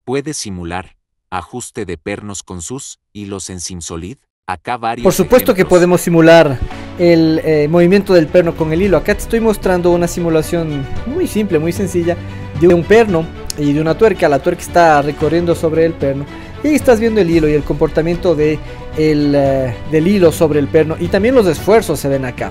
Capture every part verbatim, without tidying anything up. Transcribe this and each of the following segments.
puede simular ajuste de pernos con sus hilos en SimSolid. Acá varios Por supuesto que ejemplos. podemos simular el eh, movimiento del perno con el hilo. Acá te estoy mostrando una simulación muy simple, muy sencilla de un perno y de una tuerca. La tuerca está recorriendo sobre el perno y ahí estás viendo el hilo y el comportamiento de el, eh, del hilo sobre el perno, y también los esfuerzos se ven acá.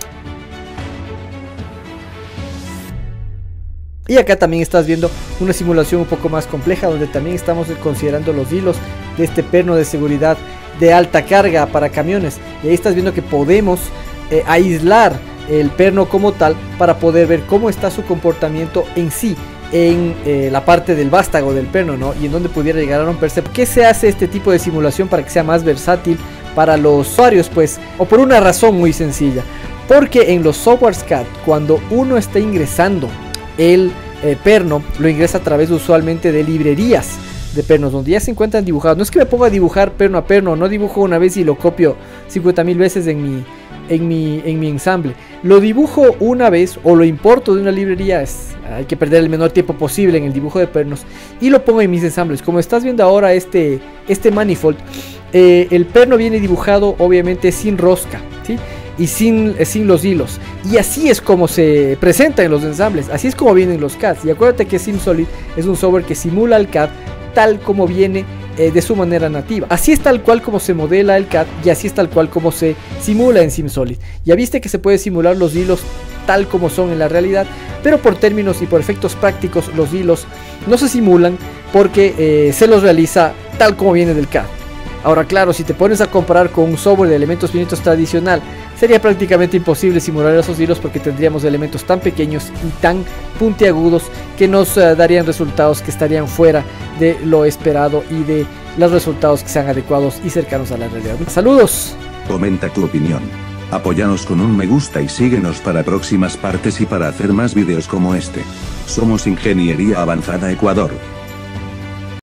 Y acá también estás viendo una simulación un poco más compleja, donde también estamos considerando los hilos de este perno de seguridad de alta carga para camiones. Y ahí estás viendo que podemos eh, aislar el perno como tal para poder ver cómo está su comportamiento en sí, en eh, la parte del vástago del perno, ¿no? Y en donde pudiera llegar a romperse. ¿Por qué se hace este tipo de simulación? Para que sea más versátil para los usuarios, pues, o por una razón muy sencilla. Porque en los softwares C A D, cuando uno está ingresando el eh, perno, lo ingresa a través usualmente de librerías de pernos donde ya se encuentran dibujados. No es que me ponga a dibujar perno a perno, no dibujo una vez y lo copio cincuenta mil veces en mi, en mi, en mi ensamble. Lo dibujo una vez o lo importo de una librería. Es, hay que perder el menor tiempo posible en el dibujo de pernos y lo pongo en mis ensambles. Como estás viendo ahora este, este manifold, eh, el perno viene dibujado obviamente sin rosca, ¿sí? Y sin, sin los hilos, y así es como se presenta en los ensambles, así es como vienen los C A Ds. Y acuérdate que SimSolid es un software que simula el C A D tal como viene eh, de su manera nativa. Así es tal cual como se modela el C A D, y así es tal cual como se simula en SimSolid. Ya viste que se puede simular los hilos tal como son en la realidad, pero por términos y por efectos prácticos los hilos no se simulan porque eh, se los realiza tal como viene del C A D. Ahora claro, si te pones a comparar con un software de elementos finitos tradicional, sería prácticamente imposible simular esos hilos, porque tendríamos elementos tan pequeños y tan puntiagudos que nos uh, darían resultados que estarían fuera de lo esperado y de los resultados que sean adecuados y cercanos a la realidad. Saludos. Comenta tu opinión. Apóyanos con un me gusta y síguenos para próximas partes y para hacer más videos como este. Somos Ingeniería Avanzada Ecuador.